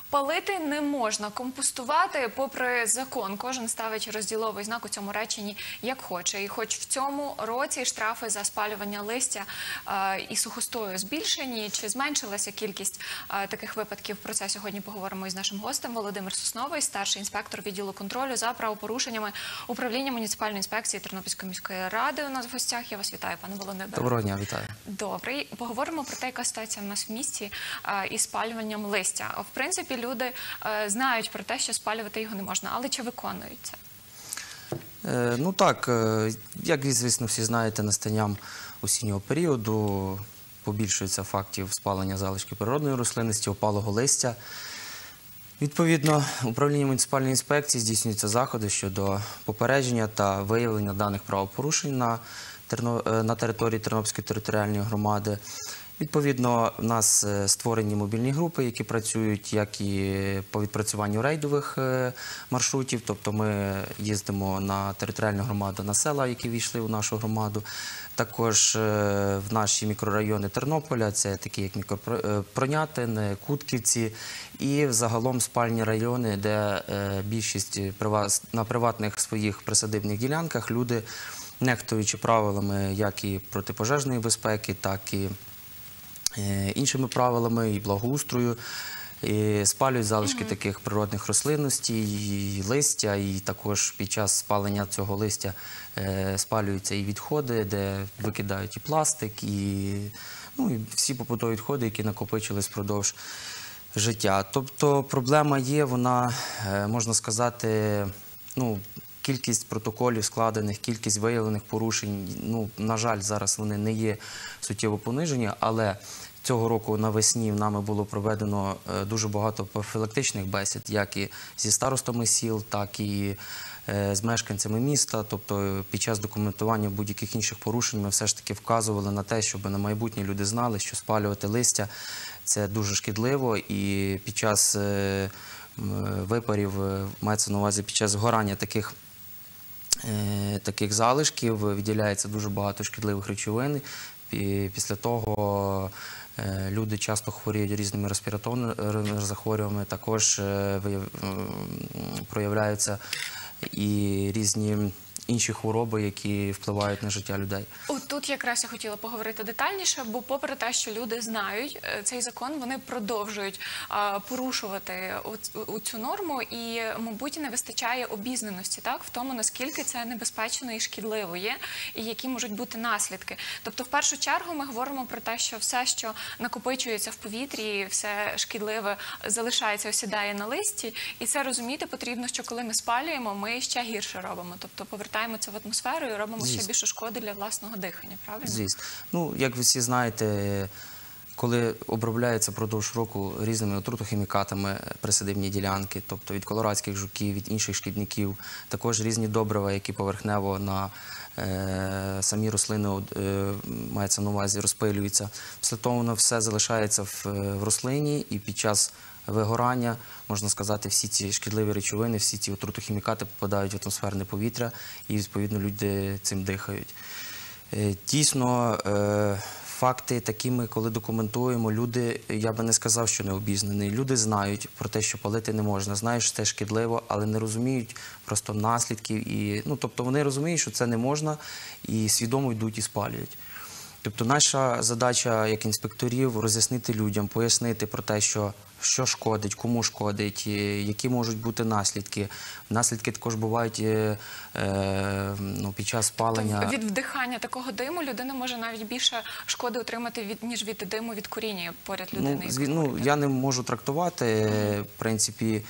Палити не можна, компостувати попри закон. Кожен ставить розділовий знак у цьому реченні як хоче. І хоч в цьому році штрафи за спалювання листя і сухостою збільшені, чи зменшилася кількість таких випадків, про це сьогодні поговоримо із нашим гостем. Володимир Сосновий, старший інспектор відділу контролю за правопорушеннями управління муніципальної інспекції Тернопільської міської ради у нас в гостях. Я вас вітаю, пане Володимире. Доброго дня, вітаю. Добре. Поговоримо про те, яка ситуація в нас в місті із спалюванням листя. В принципі, люди знають про те, що спалювати його не можна, але чи виконують це? Ну так, як ви, звісно, всі знаєте, настанням осіннього періоду побільшується фактів спалення залишків природної рослинності, опалого листя. Відповідно, управління муніципальної інспекції здійснюються заходи щодо попередження та виявлення даних правопорушень на території Тернопільської територіальної громади. Відповідно, в нас створені мобільні групи, які працюють як і по відпрацюванню рейдових маршрутів, тобто ми їздимо на територіальну громаду, на села, які війшли у нашу громаду. Також в наші мікрорайони Тернополя, це такі як Пронятин, Кутківці і загалом спальні райони, де більшість на приватних своїх присадибних ділянках люди, нехтуючи правилами як і протипожежної безпеки, так і іншими правилами і благоустрою, і спалюють залишки таких природних рослинностей, і листя, і також під час спалення цього листя спалюються і відходи, де викидають і пластик, і всі побутові відходи, які накопичились впродовж життя. Тобто проблема є, вона, можна сказати, кількість протоколів складених, кількість виявлених порушень, на жаль, зараз вони не є суттєво понижені, але цього року навесні нами було проведено дуже багато профілактичних бесід, як і зі старостами сіл, так і з мешканцями міста. Тобто під час документування будь-яких інших порушень ми все ж таки вказували на те, щоб на майбутнє люди знали, що спалювати листя – це дуже шкідливо, і під час випарів, мається на увазі під час згорання таких залишків виділяється дуже багато шкідливих речовин. Після того люди часто хворіють різними респіраторними захворюваннями, також проявляються і різні інші хвороби, які впливають на життя людей. Тут якраз я хотіла поговорити детальніше, бо попри те, що люди знають цей закон, вони продовжують порушувати цю норму і, мабуть, не вистачає обізнаності в тому, наскільки це небезпечно і шкідливо є, і які можуть бути наслідки. Тобто, в першу чергу, ми говоримо про те, що все, що накопичується в повітрі, все шкідливе залишається, осідає на листі, і це розуміти потрібно, що коли ми спалюємо, ми ще гірше робимо. Тобто, повертаємо це в атмосферу і робимо ще більше шкоди для власного дихання, правильно? Звісно. Як ви всі знаєте, коли обробляються впродовж року різними отрутохімікатами присадибні ділянки, тобто від колорадських жуків, від інших шкідників, також різні добрива, які поверхнево на самі рослини, мається на увазі, розпилюються. Після того воно все залишається в рослині, і під час вигорання, можна сказати, всі ці шкідливі речовини, всі ці отрутохімікати попадають в атмосферне повітря, і, відповідно, люди цим дихають. Дійсно, факти такими, коли документуємо, люди, я би не сказав, що не обізнані. Люди знають про те, що палити не можна, знають, що це шкідливо, але не розуміють просто наслідків. Тобто вони розуміють, що це не можна, і свідомо йдуть і спалюють. Тобто наша задача як інспекторів роз'яснити людям, пояснити про те, що шкодить, кому шкодить, які можуть бути наслідки. Наслідки також бувають під час спалення. Тобто від вдихання такого диму людина може навіть більше шкоди отримати, ніж від диму від куріння поряд людини. Я не можу трактувати, в принципі,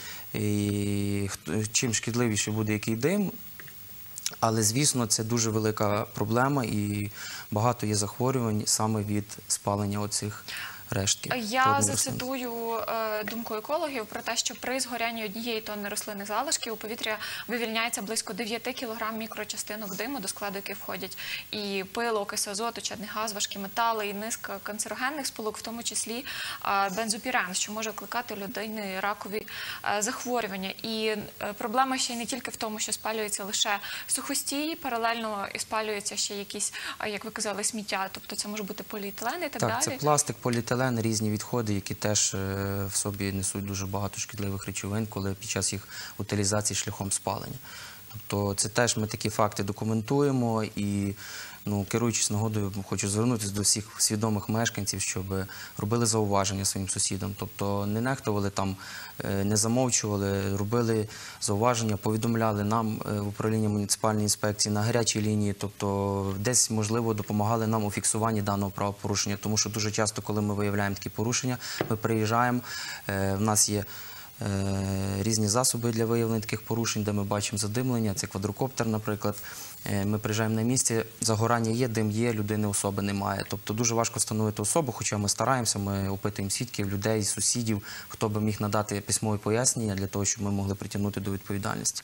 чим шкідливіше буде який дим. Але, звісно, це дуже велика проблема і багато є захворювань саме від спалення оцих рештків. Я зацитую думку екологів про те, що при згорянні 1 тонни рослинних залишків у повітря вивільняється близько 9 кг мікрочастинок диму, до складу яких входять і пило, окиси азоту, чадний газ, важкі метали і низка канцерогенних сполук, в тому числі бензопірен, що може викликати у людини ракові захворювання. І проблема ще й не тільки в тому, що спалюється лише сухостій, паралельно спалюється ще якісь, як ви казали, сміття, тобто це може бути поліетилен і так далі. Так, це пластик, поліетилен. поліетилен, різні відходи, які теж в собі несуть дуже багато шкідливих речовин, коли під час їх утилізації шляхом спалення. Тобто це теж ми такі факти документуємо і, керуючись нагодою, хочу звернутися до всіх свідомих мешканців, щоб робили зауваження своїм сусідам. Тобто не нехтували там, не замовчували, робили зауваження, повідомляли нам в управління муніципальної інспекції на гарячій лінії, тобто десь, можливо, допомагали нам у фіксуванні даного правопорушення, тому що дуже часто, коли ми виявляємо такі порушення, ми приїжджаємо, в нас є різні засоби для виявлення таких порушень, де ми бачимо задимлення, це квадрокоптер, наприклад. Ми приїжджаємо на місце, загорання є, дим є, людини особи немає. Тобто дуже важко встановити особу, хоча ми стараємося, ми опитуємо свідків, людей, сусідів, хто би міг надати письмові пояснення для того, щоб ми могли притягнути до відповідальності.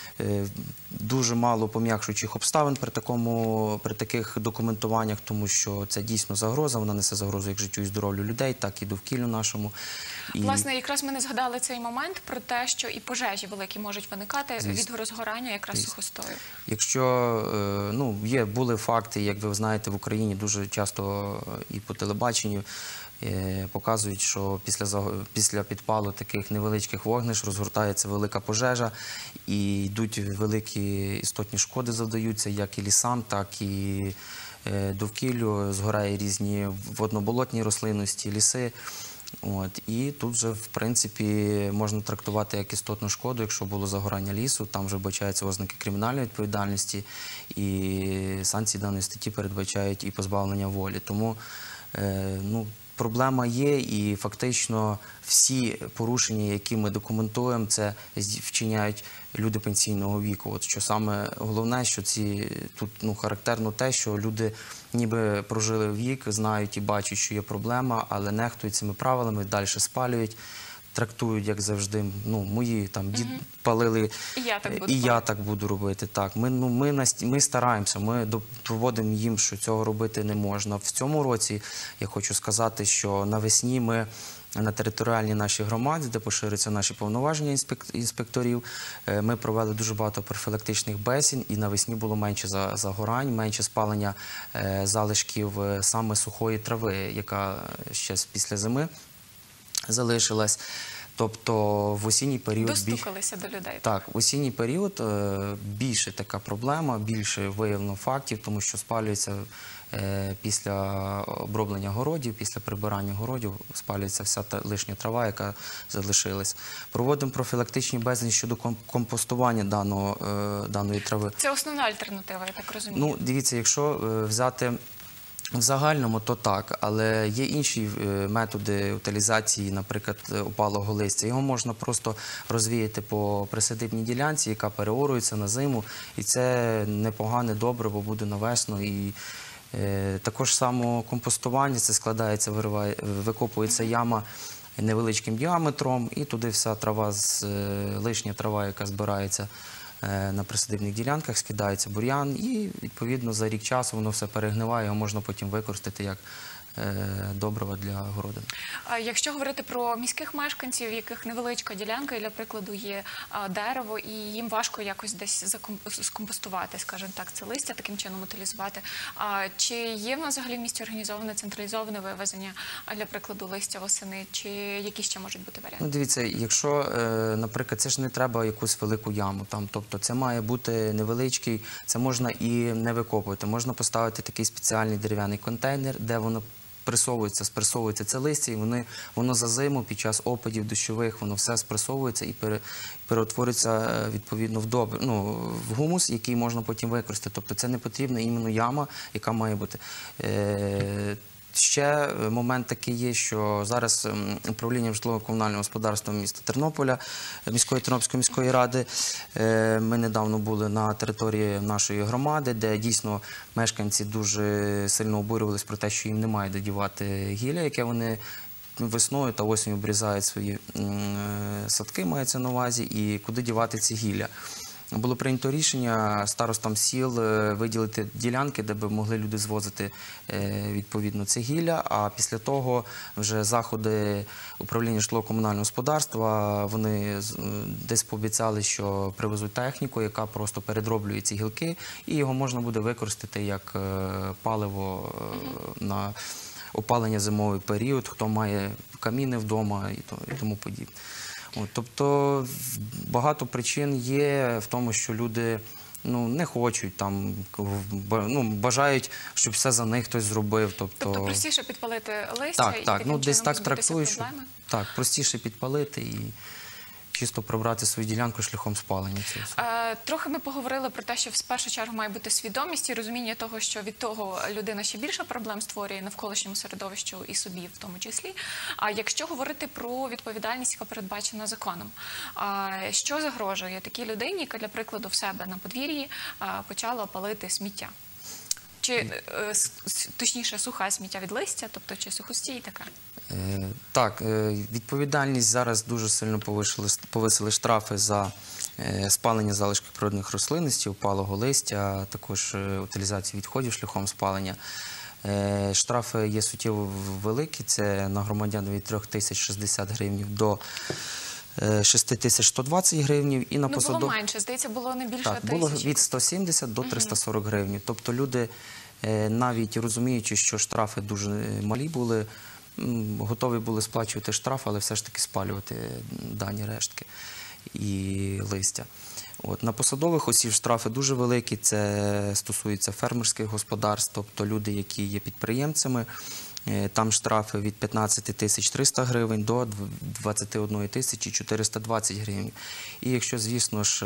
Дуже мало пом'якшуючих обставин при таких документуваннях, тому що це дійсно загроза, вона несе загрозу як життю і здоров'ю людей, так і довкіллю нашому. Власне, якраз ми не згадали цей момент про те, що і пожежі великі можуть виникати від розгорання якраз сухостою. Якщо, були факти, як ви знаєте, в Україні дуже часто і по телебаченню показують, що після підпалу таких невеличких вогнищ розгортається велика пожежа і йдуть великі істотні шкоди завдаються, як і лісам, так і довкіллю, згорає різні водноболотні рослинності, ліси. І тут вже, в принципі, можна трактувати як істотну шкоду, якщо було загорання лісу, там вже вбачаються ознаки кримінальної відповідальності, і санкції даної статті передбачають і позбавлення волі. Тому, проблема є, і фактично всі порушення, які ми документуємо, це вчиняють люди пенсійного віку. От що саме головне, що тут характерно те, що люди ніби прожили вік, знають і бачать, що є проблема, але нехтують цими правилами, далі спалюють, трактують, як завжди, мої там дід палили, і я так буду робити. Так, ми стараємося, ми доводимо їм, що цього робити не можна. В цьому році я хочу сказати, що навесні ми на територіальній нашій громаді, де поширюються наші повноваження інспекторів, ми провели дуже багато профілактичних бесід, і навесні було менше загорань, менше спалення залишків саме сухої трави, яка ще після зими залишилась. Тобто в осінній період... Достукалися до людей. Так, в осінній період більше така проблема, більше виявлено фактів, тому що спалюється після оброблення городів, після прибирання городів, спалюється вся та лишня трава, яка залишилась. Проводимо профілактичні бесіди щодо компостування даної трави. Це основна альтернатива, я так розумію. Дивіться, якщо взяти... В загальному то так, але є інші методи утилізації, наприклад, опалого листя. Його можна просто розвіяти по присадибній ділянці, яка переорується на зиму, і це непогане добриво буде на весну. І також само компостування, це складається, викопується яма невеличким діаметром, і туди вся трава, лишня трава, яка збирається на присадибних ділянках, скидається бур'ян, і відповідно за рік часу воно все перегниває, його можна потім використати як добрива для городини. Якщо говорити про міських мешканців, в яких невеличка ділянка, і, для прикладу, є дерево, і їм важко якось десь скомпостувати, скажімо так, це листя, таким чином утилізувати. Чи є в нас взагалі в місті організоване централізоване вивезення, для прикладу, листя восени, чи які ще можуть бути варіанти? Дивіться, якщо, наприклад, це ж не треба якусь велику яму, тобто це має бути невеличкий, це можна і не викопувати, можна поставити такий спеціальний дерев'яний контейнер, де воно спресовується це листя, і воно за зиму під час опадів дощових, воно все спресовується і перетворюється відповідно в гумус, який можна потім використати. Тобто це не потрібна іменно яма, яка має бути. Ще момент такий є, що зараз управлінням житлово-комунального господарства міста Тернополя, Тернопільської міської ради, ми недавно були на території нашої громади, де дійсно мешканці дуже сильно обурювалися про те, що їм немає де дівати гілля, яке вони весною та осінню обрізають свої садки, мається на увазі, і куди дівати ці гілля. Було прийнято рішення старостам сіл виділити ділянки, де б могли люди звозити відповідно це гілля, а після того вже заходи управління житлово-комунального господарства, вони десь пообіцяли, що привезуть техніку, яка просто передроблює ці гілки, і його можна буде використати як паливо опалення зимовий період, хто має каміни вдома і тому подібне. Тобто багато причин є в тому, що люди не хочуть, бажають, щоб все за них хтось зробив. Тобто простіше підпалити листя і так, таким десь чином так позбутися трактую, що проблеми? так, простіше підпалити і чисто прибрати свою ділянку шляхом спалення цього. Трохи ми поговорили про те, що в першу чергу має бути свідомість і розуміння того, що від того людина ще більше проблем створює навколишньому середовищу і собі в тому числі. А якщо говорити про відповідальність, яка передбачена законом, що загрожує такій людині, яка, для прикладу, в себе на подвір'ї почала палити сміття? Чи, точніше, сухе сміття від листя, тобто чи сухостій таке? Так, відповідальність зараз дуже сильно повисили штрафи за спалення залишків природних рослинностей, опалого листя, також утилізацію відходів шляхом спалення. Штрафи є суттєво великі, це на громадян від 3060 гривень до 6120 гривень. І на було менше, здається, було не більше тисячі. Так, було від 170 до 340 гривень. Тобто люди, навіть розуміючи, що штрафи дуже малі були, готові були сплачувати штраф, але все ж таки спалювати дані рештки і листя. На посадових осіб штрафи дуже великі, це стосується фермерських господарств, тобто люди, які є підприємцями, там штрафи від 15 300 гривень до 21 420 гривень. І якщо, звісно ж,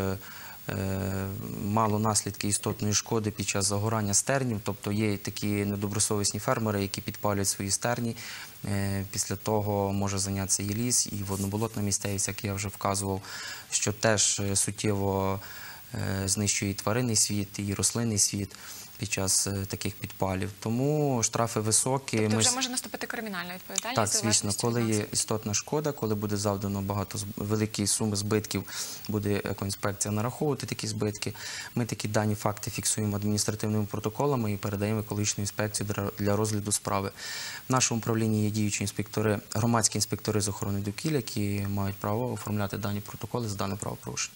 мало наслідки істотної шкоди під час загорання стернів, тобто є такі недобросовісні фермери, які підпалюють свої стерні, після того може зайнятися і ліс, і водноболотна місцевість, як я вже вказував, що теж суттєво знищує і тваринний світ, і рослинний світ під час таких підпалів. Тому штрафи високі. Тобто вже може наступити кримінальна відповідальність? Так, звісно, коли є істотна шкода, коли буде завдано великі суми збитків, буде екоінспекція нараховувати такі збитки. Ми такі дані факти фіксуємо адміністративними протоколами і передаємо екологічну інспекцію для розгляду справи. В нашому управлінні є діючі інспектори, громадські інспектори з охорони довкілля, які мають право оформляти дані протоколи за дане правопорушення.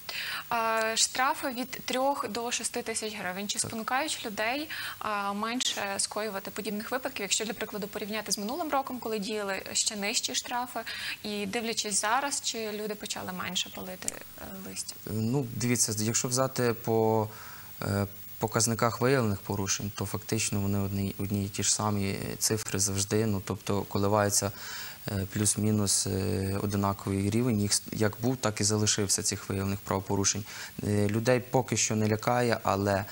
Штрафи від 3 до 6 тисяч гривень. Чи спонукають людей менше скоювати подібних випадків, якщо, для прикладу, порівняти з минулим роком, коли діяли ще нижчі штрафи, і дивлячись зараз, чи люди почали менше палити листя? Дивіться, якщо взяти по показниках виявлених порушень, то фактично вони одні і ті ж самі цифри завжди, тобто коливаються плюс-мінус одинаковий рівень, їх як був, так і залишився цих виявлених правопорушень. Людей поки що не лякає, але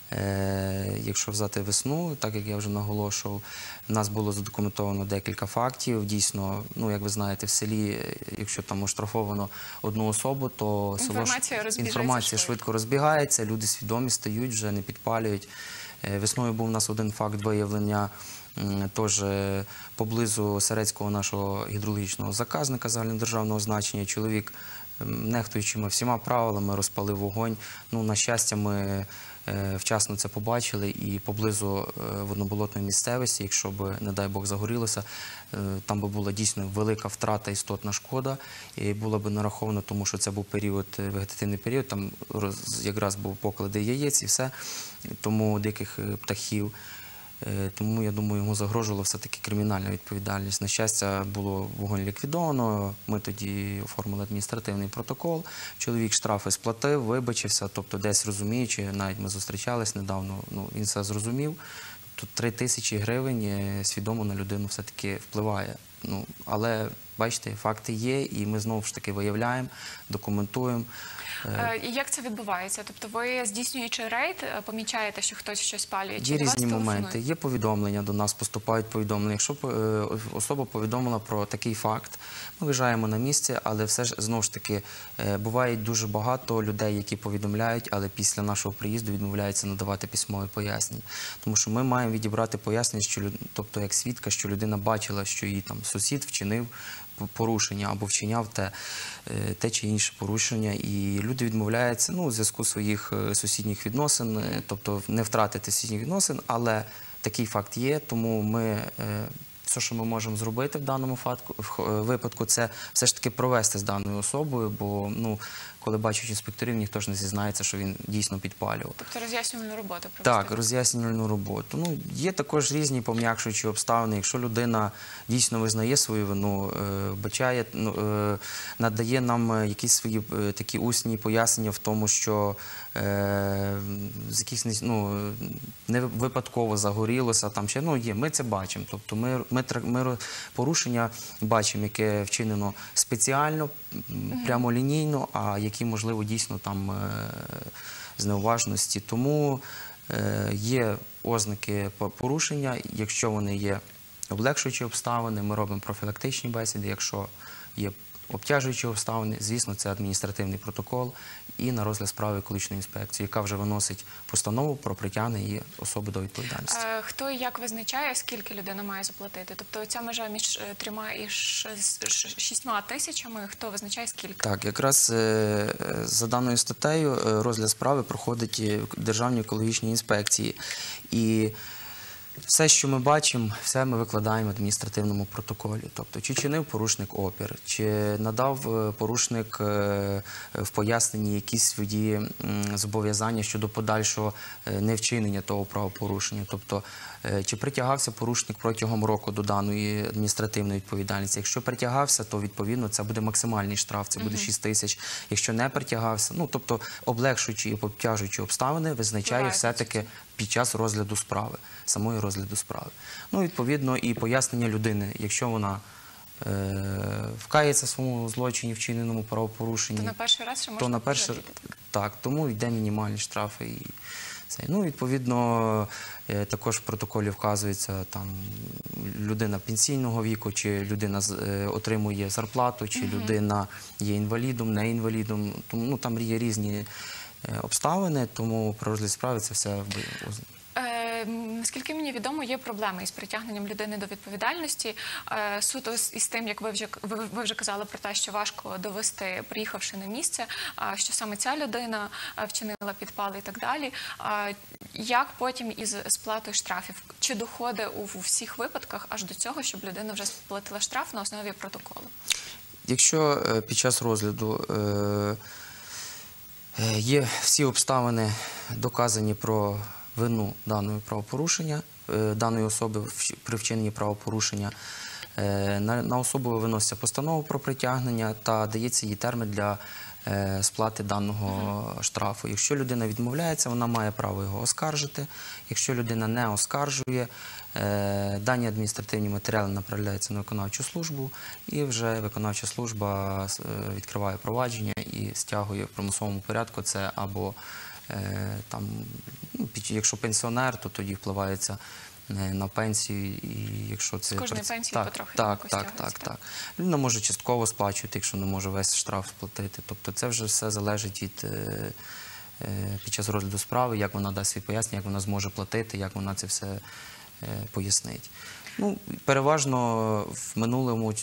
якщо взяти весну, так як я вже наголошував, в нас було задокументовано декілька фактів. Дійсно, як ви знаєте, в селі, якщо там оштрафовано одну особу, то інформація швидко розбігається, люди свідомі стають, вже не підпалюють. Весною був у нас один факт виявлення теж поблизу Середського нашого гідрологічного заказника загальнодержавного значення. Чоловік, нехтуючи всіма правилами, розпалив вогонь. На щастя, ми вчасно це побачили і поблизу водноболотної місцевості, якщо б, не дай Бог, загорілося, там би була дійсно велика втрата, істотна шкода, і була б нарахована, тому що це був вегетативний період, там якраз був поклади яєць і все, тому диких птахів. Тому, я думаю, йому загрожувала все-таки кримінальна відповідальність. На щастя, було вогонь ліквідовано, ми тоді оформили адміністративний протокол, чоловік штрафи сплатив, вибачився, тобто десь розуміючи, навіть ми зустрічались недавно, він все зрозумів. Тобто 3 тисячі гривень свідомо на людину все-таки впливає. Але, бачите, факти є, і ми знову ж таки виявляємо, документуємо. І як це відбувається? Тобто ви, здійснюючи рейд, помічаєте, що хтось щось палює? Є різні моменти. Є повідомлення до нас, поступають повідомлення. Якщо особа повідомила про такий факт, ми виїжджаємо на місце, але все ж, знову ж таки, буває дуже багато людей, які повідомляють, але після нашого приїзду відмовляються надавати письмові пояснення. Тому що ми маємо відібрати пояснення, тобто як свідка, що людина бачила, що її там сусід вчинив порушення або вчиняв те чи інше порушення, і люди відмовляються у зв'язку своїх сусідніх відносин, тобто не втратити сусідніх відносин, але такий факт є, тому ми все, що ми можемо зробити в даному випадку, це все ж таки провести з даною особою, бо коли бачать інспекторів, ніхто ж не зізнається, що він дійсно підпалював. Тобто роз'яснювальну роботу провести. Так, роз'яснювальну роботу. Ну, є також різні пом'якшуючі обставини. Якщо людина дійсно визнає свою вину, бачає, надає нам якісь свої такі усні пояснення в тому, що з якихось, не випадково загорілося, там ще, є, ми це бачимо. Тобто ми порушення бачимо, яке вчинено спеціально, прямолінійно, а які, можливо, дійсно там з неуважності. Тому є ознаки порушення. Якщо вони є облегшуючі обставини, ми робимо профілактичні бесіди. Якщо є обтяжуючі обставини, звісно, це адміністративний протокол і на розгляд справи екологічної інспекції, яка вже виносить постанову про притягнення її особи до відповідальності. Хто і як визначає, скільки людина має заплатити? Тобто ця межа між 3 і 6 тисячами, хто визначає скільки? Так, якраз за даною статтею розгляд справи проходить в Державній екологічній інспекції. І все, що ми бачимо, все ми викладаємо в адміністративному протоколі. Тобто, чи чинив порушник опір, чи надав порушник в поясненні якісь свої зобов'язання щодо подальшого невчинення того правопорушення. Тобто, чи притягався порушник протягом року до даної адміністративної відповідальності. Якщо притягався, то, відповідно, це буде максимальний штраф, це буде 6 тисяч. Якщо не притягався, тобто, облегшуючі і обтяжуючі обставини визначає все-таки під час розгляду справи, самої розгляду справи. Відповідно, і пояснення людини, якщо вона вкається в своєму злочині, вчиненому правопорушенні, то на перший раз ще можна пожаліти. Так, тому йде мінімальні штрафи. І це. Відповідно, також в протоколі вказується, там, людина пенсійного віку, чи людина отримує зарплату, чи людина є інвалідом, не інвалідом. Тому там є різні обставини, тому при розгляді справи це все. Наскільки мені відомо, є проблеми із притягненням людини до відповідальності. Суд із тим, як ви вже казали про те, що важко довести, приїхавши на місце, що саме ця людина вчинила підпал і так далі. Як потім із сплатою штрафів? Чи доходить у всіх випадках аж до цього, щоб людина вже сплатила штраф на основі протоколу? Якщо під час розгляду є всі обставини доказані про вину даної правопорушення, даної особи при вчиненні правопорушення, на особу виноситься постанова про притягнення та дається їй термін для сплати даного штрафу. Якщо людина відмовляється, вона має право його оскаржити. Якщо людина не оскаржує, дані адміністративні матеріали направляються на виконавчу службу, і вже виконавча служба відкриває провадження і стягує в примусовому порядку це або там, якщо пенсіонер, то тоді впливається на пенсію. І якщо це кожної пенсії потрохи. Так. Людина може частково сплачувати, якщо не може весь штраф сплатити. Тобто це вже все залежить під час розгляду справи, як вона дасть свої пояснення, як вона зможе платити, як вона це все пояснить. Переважно в минулому,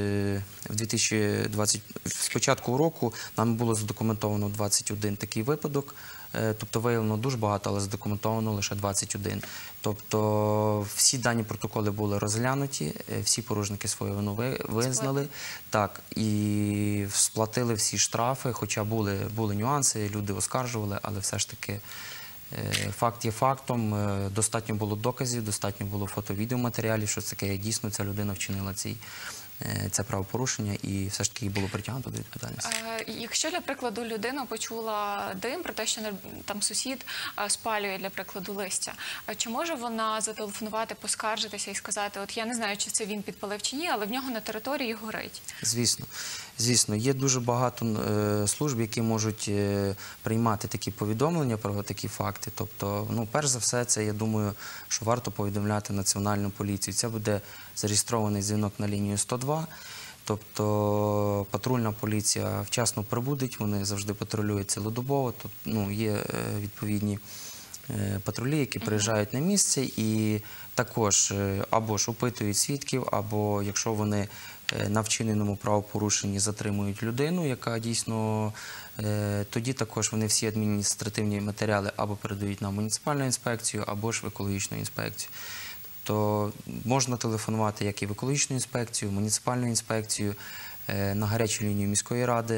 з початку року, нам було задокументовано 21 такий випадок. Тобто виявлено дуже багато, але задокументовано лише 21. Тобто всі дані протоколи були розглянуті, всі порушники свою вину визнали, так, і сплатили всі штрафи, хоча були нюанси, люди оскаржували, але все ж таки факт є фактом, достатньо було доказів, достатньо було фото-відеоматеріалів, що таке дійсно ця людина вчинила це правопорушення і все ж таки було притягнуто до відповідальності. Якщо, для прикладу, людина почула дим про те, що там сусід спалює, для прикладу, листя, чи може вона зателефонувати, поскаржитися і сказати, от я не знаю, чи це він підпалив чи ні, але в нього на території горить? Звісно, є дуже багато служб, які можуть приймати такі повідомлення про такі факти. Тобто, перш за все, це, я думаю, що варто повідомляти Національну поліцію. Це буде зареєстрований дзвінок на лінію 102. Тобто патрульна поліція вчасно прибудеть, вони завжди патрулюють цілодобово. Тобто, є відповідні патрулі, які приїжджають на місце і також або ж опитують свідків, або якщо вони на вчиненому правопорушенні затримують людину, яка дійсно, тоді також вони всі адміністративні матеріали або передають на муніципальну інспекцію, або ж в екологічну інспекцію. То можна телефонувати як і в екологічну інспекцію, в муніципальну інспекцію, на гарячу лінію міської ради.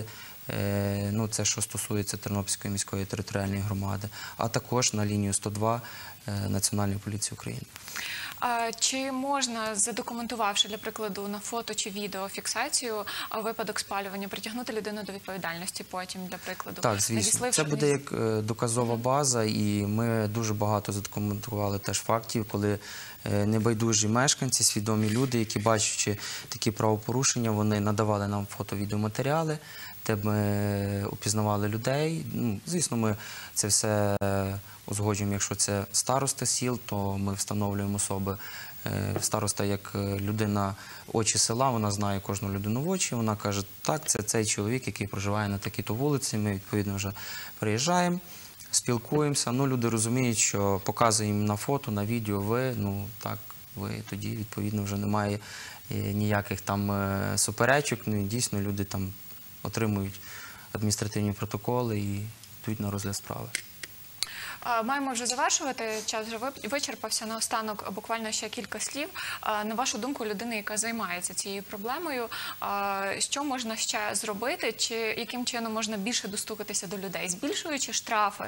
Ну, це що стосується Тернопільської міської територіальної громади, а також на лінію 102 Національної поліції України. Чи можна, задокументувавши, для прикладу, на фото чи відео фіксацію випадок спалювання, притягнути людину до відповідальності потім, для прикладу? Так, звісно. Це буде як доказова база, і ми дуже багато задокументували теж фактів, коли небайдужі мешканці, свідомі люди, які бачачи такі правопорушення, вони надавали нам фото-відеоматеріали, де ми опізнавали людей. Ну, звісно, ми це все узгоджуємо, якщо це староста сіл, то ми встановлюємо особи. Староста, як людина очі села, вона знає кожну людину в очі, вона каже, так, це цей чоловік, який проживає на такій-то вулиці, ми, відповідно, вже приїжджаємо, спілкуємося. Ну, люди розуміють, що показуємо на фото, на відео, ви, тоді, відповідно, вже немає ніяких там суперечок, ну, і дійсно люди там отримують адміністративні протоколи і йдуть на розгляд справи. Маємо вже завершувати, час вже вичерпався. Наостанок буквально ще кілька слів. На вашу думку, людини, яка займається цією проблемою, що можна ще зробити, чи яким чином можна більше достукатися до людей? Збільшуючи штрафи,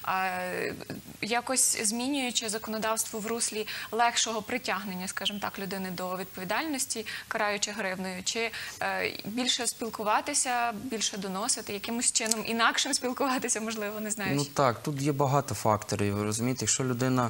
якось змінюючи законодавство в руслі легшого притягнення, скажімо так, людини до відповідальності, караючи гривнею, чи більше спілкуватися, більше доносити, якимось чином інакшим спілкуватися, можливо, не знаю. Ну так, тут є багато факторів, ви розумієте, якщо людина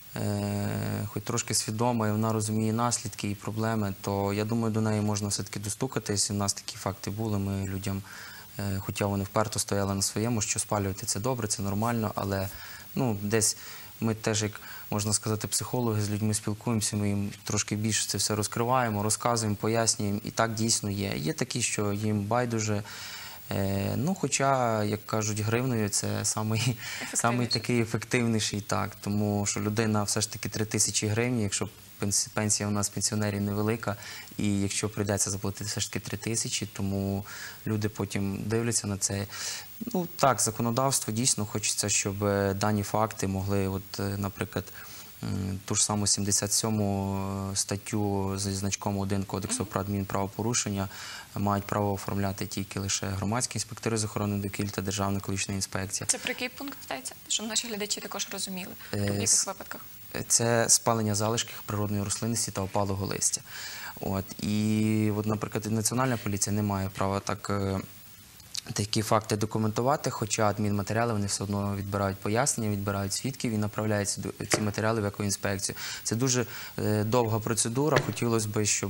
хоч трошки свідома і вона розуміє наслідки і проблеми, то я думаю, до неї можна все-таки достукатись. У нас такі факти були, ми людям, хоча вони вперто стояли на своєму, що спалювати це добре, це нормально, але ну, десь ми теж, як можна сказати, психологи з людьми спілкуємося, ми їм трошки більше це все розкриваємо, розказуємо, пояснюємо, і так дійсно є. Є такі, що їм байдуже. Ну, хоча, як кажуть, гривнею це самий такий ефективніший, так, тому що людина все ж таки 3000 гривень, якщо пенсія у нас пенсіонерів невелика, і якщо прийдеться заплатити все ж таки 3000, тому люди потім дивляться на це. Ну, так, законодавство дійсно хочеться, щоб дані факти могли, от, наприклад, ту ж саму 77 статтю зі значком 1 Кодексу про адмінправопорушення мають право оформляти тільки лише громадські інспектори з охорони довкілля та Державна екологічна інспекція. Це про який пункт йдеться? Щоб наші глядачі також розуміли, в яких випадках? Це спалення залишків природної рослинності та опалого листя. От. І, от, наприклад, Національна поліція не має права такі факти документувати, хоча адмінматеріали вони все одно відбирають пояснення, відбирають свідків і направляють ці матеріали в екоінспекцію. Це дуже довга процедура. Хотілося б, щоб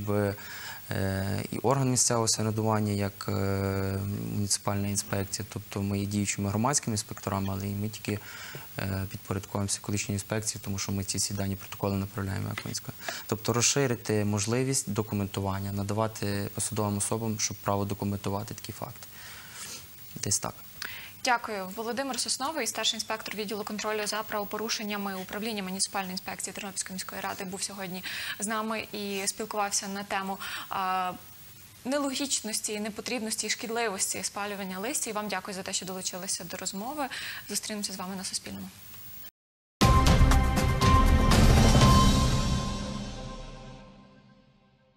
і орган місцевого самоврядування, як муніципальна інспекція, тобто ми є діючими громадськими інспекторами, але і ми тільки підпорядковуємося екологічній інспекції, тому що ми ці дані протоколи направляємо екоінспекцію. Тобто розширити можливість документування, надавати посадовим особам, щоб право документувати такі факти. Десь так. Дякую. Володимир Сосновий, старший інспектор відділу контролю за правопорушеннями управління муніципальної інспекції Тернопільської міської ради, був сьогодні з нами і спілкувався на тему нелогічності, непотрібності і шкідливості спалювання листя. І вам дякую за те, що долучилися до розмови. Зустрінемося з вами на Суспільному.